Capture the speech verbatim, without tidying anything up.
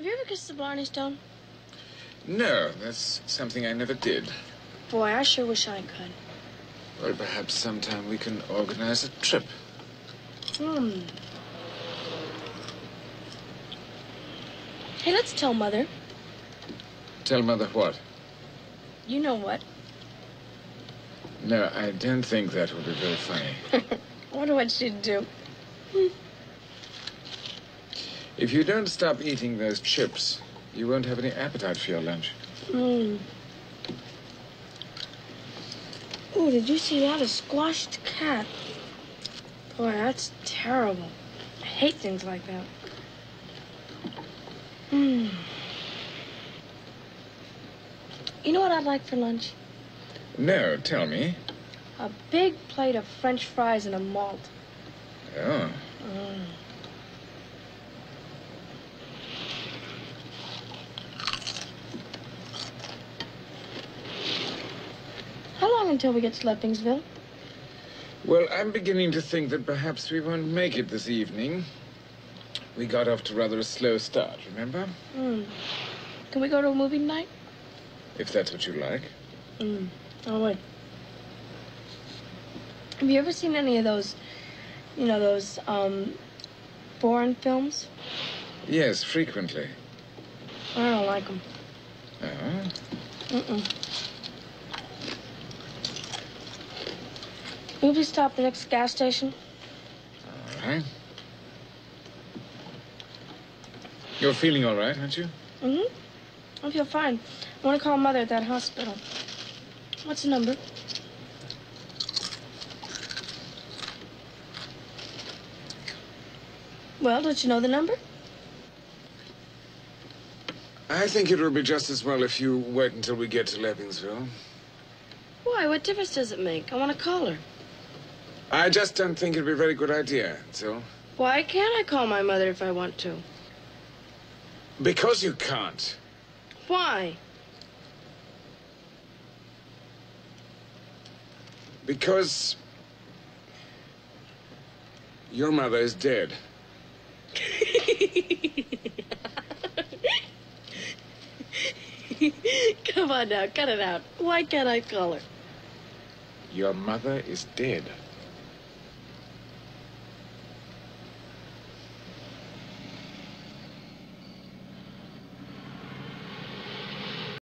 Have you ever kissed the Blarney Stone? No, that's something I never did. Boy, I sure wish I could. Well, perhaps sometime we can organize a trip. Hmm. Hey, let's tell Mother. Tell Mother what? You know what. No, I don't think that would be very funny. I wonder what she'd do. If you don't stop eating those chips, you won't have any appetite for your lunch. Hmm. Ooh, did you see that? A squashed cat. Boy, that's terrible. I hate things like that. Hmm. You know what I'd like for lunch? No, tell me. A big plate of French fries and a malt. Oh. Mm. How long until we get to Leppingsville? Well, I'm beginning to think that perhaps we won't make it this evening. We got off to rather a slow start, remember? Hmm. Can we go to a movie tonight? If that's what you like. Hmm. Oh, wait. Have you ever seen any of those, you know, those, um, foreign films? Yes, frequently. I don't like them. Oh? Mm-mm. Will we stop at the next gas station? All right. You're feeling all right, aren't you? Mm-hmm. I feel fine. I want to call Mother at that hospital. What's the number? Well, don't you know the number? I think it will be just as well if you wait until we get to Leppingsville. Why? What difference does it make? I want to call her. I just don't think it'd be a very good idea, so... Why can't I call my mother if I want to? Because you can't. Why? Because... your mother is dead. Come on now, cut it out. Why can't I call her? Your mother is dead.